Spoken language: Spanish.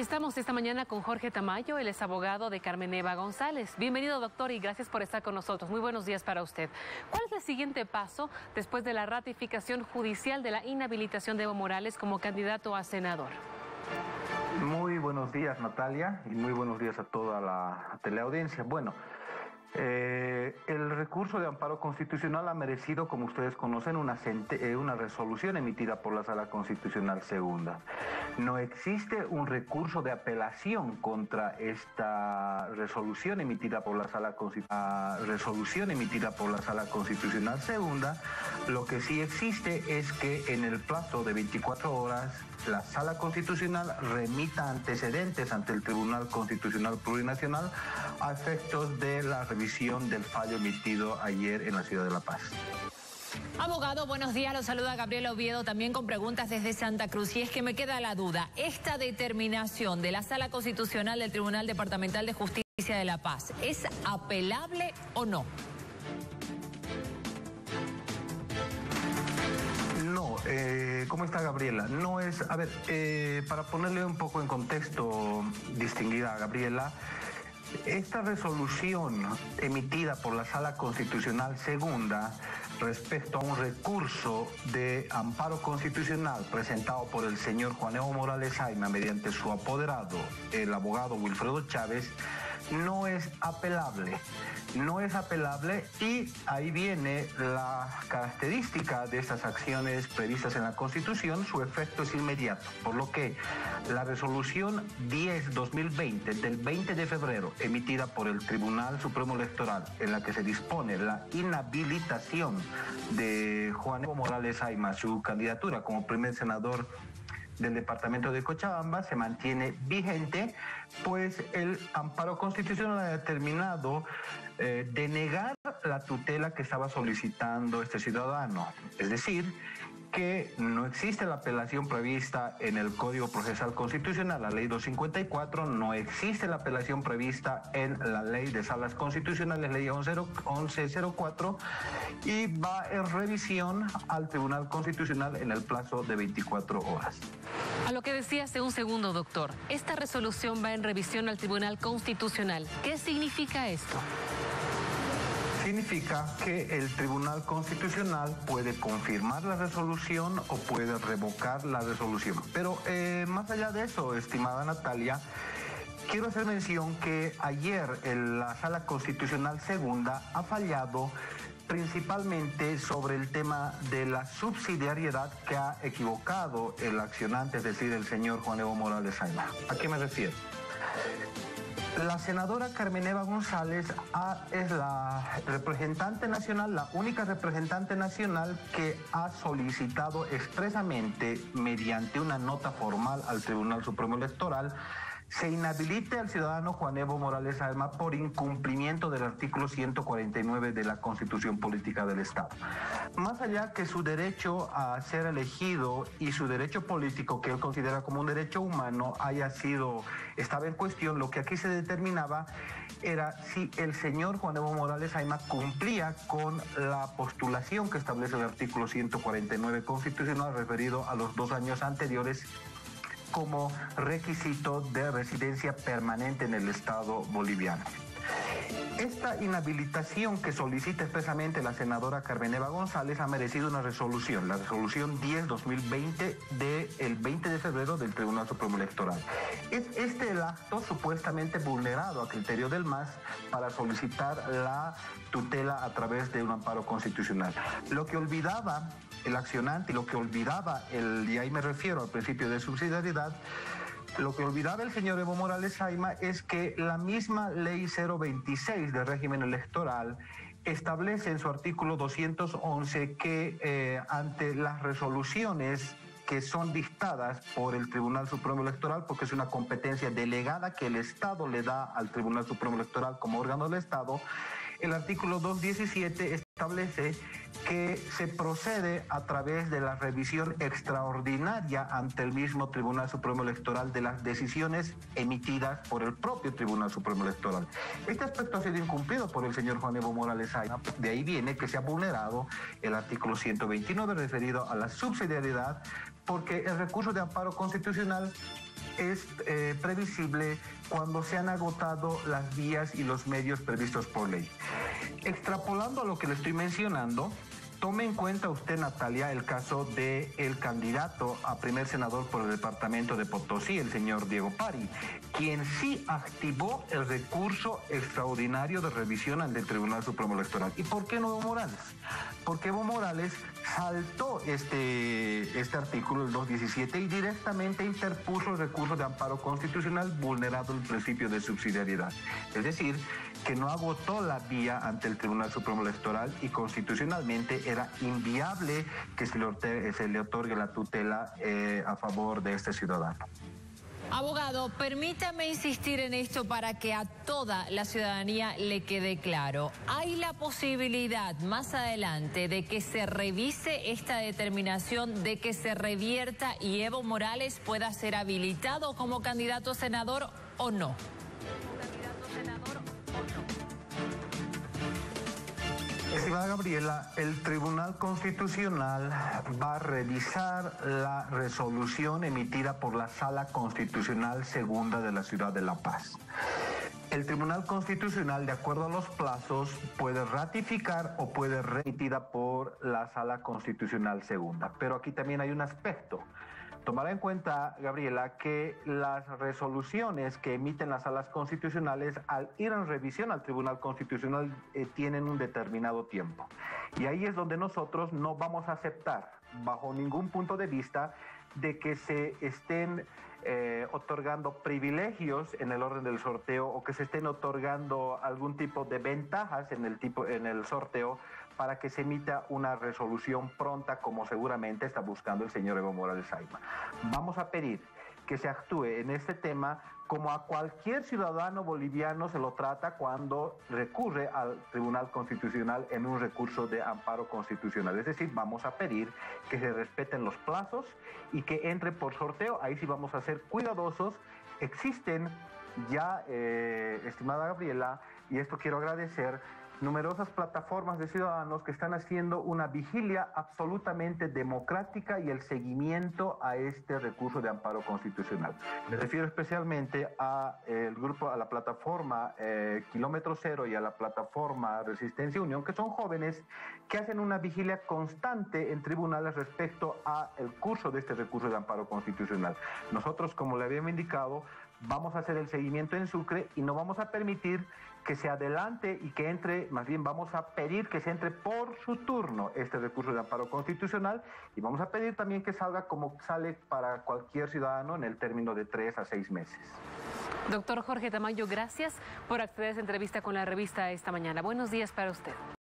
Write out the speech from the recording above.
estamos esta mañana con Jorge Tamayo, él es abogado de Carmen Eva González. Bienvenido, doctor, y gracias por estar con nosotros. Muy buenos días para usted. ¿Cuál es el siguiente paso después de la ratificación judicial de la inhabilitación de Evo Morales como candidato a senador? Muy buenos días, Natalia, y muy buenos días a toda la teleaudiencia. Bueno, el recurso de amparo constitucional ha merecido, como ustedes conocen, una resolución emitida por la Sala Constitucional Segunda. No existe un recurso de apelación contra esta resolución emitida por la Sala Constitucional Segunda. Lo que sí existe es que en el plazo de 24 horas la Sala Constitucional remita antecedentes ante el Tribunal Constitucional Plurinacional a efectos de la revisión del fallo emitido ayer en la ciudad de La Paz. Abogado, buenos días. Lo saluda Gabriela Oviedo, también con preguntas desde Santa Cruz. Y es que me queda la duda, ¿esta determinación de la Sala Constitucional del Tribunal Departamental de Justicia de La Paz es apelable o no? No, ¿cómo está, Gabriela? No es, a ver, para ponerle un poco en contexto, distinguida Gabriela, esta resolución emitida por la Sala Constitucional Segunda respecto a un recurso de amparo constitucional presentado por el señor Juan Evo Morales Ayma mediante su apoderado, el abogado Wilfredo Chávez, no es apelable. No es apelable, y ahí viene la característica de estas acciones previstas en la Constitución: su efecto es inmediato, por lo que la resolución 10/2020 del 20 de febrero emitida por el Tribunal Supremo Electoral, en la que se dispone la inhabilitación de Juan Evo Morales Ayma, su candidatura como primer senador del departamento de Cochabamba, se mantiene vigente, pues el amparo constitucional ha determinado denegar la tutela que estaba solicitando este ciudadano. Es decir, que no existe la apelación prevista en el Código Procesal Constitucional, la Ley 254, no existe la apelación prevista en la Ley de Salas Constitucionales, Ley 1104, y va en revisión al Tribunal Constitucional en el plazo de 24 horas. A lo que decía hace un segundo, doctor, esta resolución va en revisión al Tribunal Constitucional. ¿Qué significa esto? Significa que el Tribunal Constitucional puede confirmar la resolución o puede revocar la resolución. Pero más allá de eso, estimada Natalia, quiero hacer mención que ayer la Sala Constitucional Segunda ha fallado principalmente sobre el tema de la subsidiariedad que ha equivocado el accionante, es decir, el señor Juan Evo Morales Ayma. ¿A qué me refiero? La senadora Carmen Eva González es la representante nacional, la única representante nacional que ha solicitado expresamente, mediante una nota formal al Tribunal Supremo Electoral, se inhabilite al ciudadano Juan Evo Morales Ayma por incumplimiento del artículo 149 de la Constitución Política del Estado. Más allá que su derecho a ser elegido y su derecho político, que él considera como un derecho humano, estaba en cuestión, lo que aquí se determinaba era si el señor Juan Evo Morales Ayma cumplía con la postulación que establece el artículo 149 constitucional referido a los 2 años anteriores como requisito de residencia permanente en el Estado boliviano. Esta inhabilitación que solicita expresamente la senadora Carmen Eva González ha merecido una resolución, la resolución 10/2020 del 20 de febrero del Tribunal Supremo Electoral. Es este el acto supuestamente vulnerado a criterio del MAS para solicitar la tutela a través de un amparo constitucional. Lo que olvidaba el accionante, y lo que olvidaba y ahí me refiero al principio de subsidiariedad, lo que olvidaba el señor Evo Morales Ayma es que la misma Ley 026 del régimen electoral establece en su artículo 211 que ante las resoluciones que son dictadas por el Tribunal Supremo Electoral, porque es una competencia delegada que el Estado le da al Tribunal Supremo Electoral como órgano del Estado, el artículo 217 establece que se procede a través de la revisión extraordinaria ante el mismo Tribunal Supremo Electoral de las decisiones emitidas por el propio Tribunal Supremo Electoral. Este aspecto ha sido incumplido por el señor Juan Evo Morales Ayma. De ahí viene que se ha vulnerado el artículo 129 referido a la subsidiariedad porque el recurso de amparo constitucional es previsible cuando se han agotado las vías y los medios previstos por ley. Extrapolando a lo que le estoy mencionando, tome en cuenta usted, Natalia, el caso del candidato a primer senador por el departamento de Potosí, el señor Diego Pari, quien sí activó el recurso extraordinario de revisión ante el Tribunal Supremo Electoral. ¿Y por qué no Evo Morales? Porque Evo Morales saltó este artículo, el 217, y directamente interpuso el recurso de amparo constitucional vulnerando el principio de subsidiariedad. Es decir, que no agotó la vía ante el Tribunal Supremo Electoral y constitucionalmente era inviable que se le otorgue la tutela a favor de este ciudadano. Abogado, permítame insistir en esto para que a toda la ciudadanía le quede claro. ¿Hay la posibilidad más adelante de que se revise esta determinación, de que se revierta y Evo Morales pueda ser habilitado como candidato a senador o no? Estimada Gabriela, el Tribunal Constitucional va a revisar la resolución emitida por la Sala Constitucional Segunda de la Ciudad de La Paz. El Tribunal Constitucional, de acuerdo a los plazos, puede ratificar o puede remitida por la Sala Constitucional Segunda. Pero aquí también hay un aspecto. Tomar en cuenta, Gabriela, que las resoluciones que emiten las salas constitucionales al ir en revisión al Tribunal Constitucional tienen un determinado tiempo. Y ahí es donde nosotros no vamos a aceptar, bajo ningún punto de vista, de que se estén otorgando privilegios en el orden del sorteo o que se estén otorgando algún tipo de ventajas en el sorteo para que se emita una resolución pronta, como seguramente está buscando el señor Evo Morales Ayma. Vamos a pedir que se actúe en este tema como a cualquier ciudadano boliviano se lo trata cuando recurre al Tribunal Constitucional en un recurso de amparo constitucional. Es decir, vamos a pedir que se respeten los plazos y que entre por sorteo. Ahí sí vamos a ser cuidadosos. Existen ya, estimada Gabriela, y esto quiero agradecer, numerosas plataformas de ciudadanos que están haciendo una vigilia absolutamente democrática y el seguimiento a este recurso de amparo constitucional. Me refiero especialmente a la plataforma Kilómetro Cero y a la plataforma Resistencia Unión, que son jóvenes que hacen una vigilia constante en tribunales respecto al curso de este recurso de amparo constitucional. Nosotros, como le habíamos indicado, vamos a hacer el seguimiento en Sucre y no vamos a permitir que se adelante y que entre, más bien vamos a pedir que se entre por su turno este recurso de amparo constitucional y vamos a pedir también que salga como sale para cualquier ciudadano en el término de 3 a 6 meses. Doctor Jorge Tamayo, gracias por acceder a esta entrevista con la revista esta mañana. Buenos días para usted.